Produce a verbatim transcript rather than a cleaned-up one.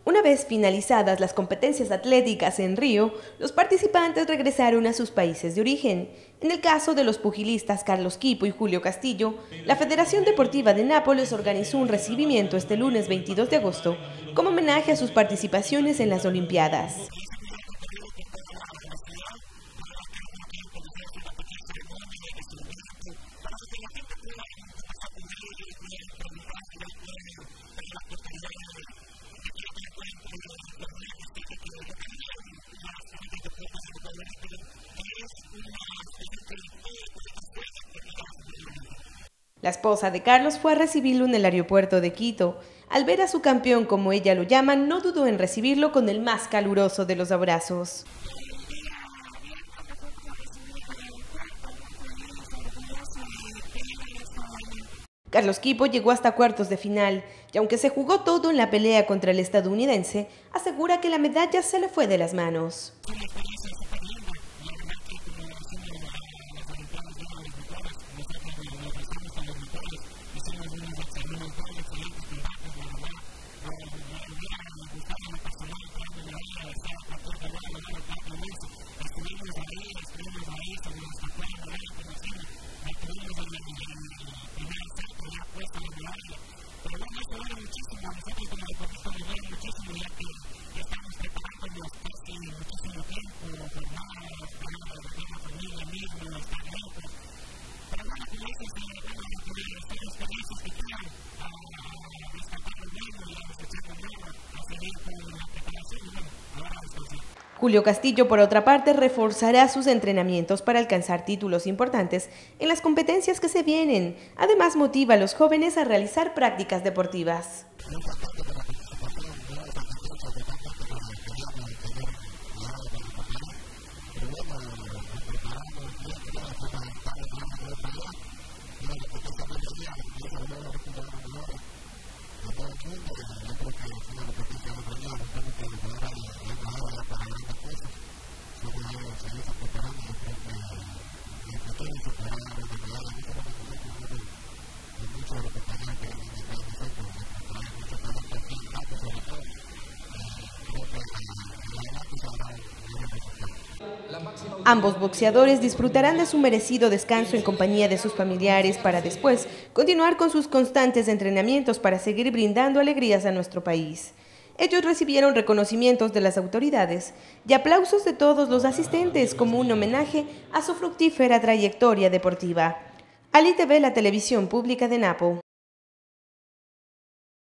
Una vez finalizadas las competencias atléticas en Río, los participantes regresaron a sus países de origen. En el caso de los pugilistas Carlos Quipo y Julio Castillo, la Federación Deportiva de Nápoles organizó un recibimiento este lunes veintidós de agosto como homenaje a sus participaciones en las Olimpiadas. La esposa de Carlos fue a recibirlo en el aeropuerto de Quito. Al ver a su campeón, como ella lo llama, no dudó en recibirlo con el más caluroso de los abrazos. Carlos Quipo llegó hasta cuartos de final y aunque se jugó todo en la pelea contra el estadounidense, asegura que la medalla se le fue de las manos. Julio Castillo, por otra parte, reforzará sus entrenamientos para alcanzar títulos importantes en las competencias que se vienen. Además, motiva a los jóvenes a realizar prácticas deportivas. Ambos boxeadores disfrutarán de su merecido descanso en compañía de sus familiares para después continuar con sus constantes entrenamientos para seguir brindando alegrías a nuestro país. Ellos recibieron reconocimientos de las autoridades y aplausos de todos los asistentes como un homenaje a su fructífera trayectoria deportiva. Ali T V, la televisión pública de Napo.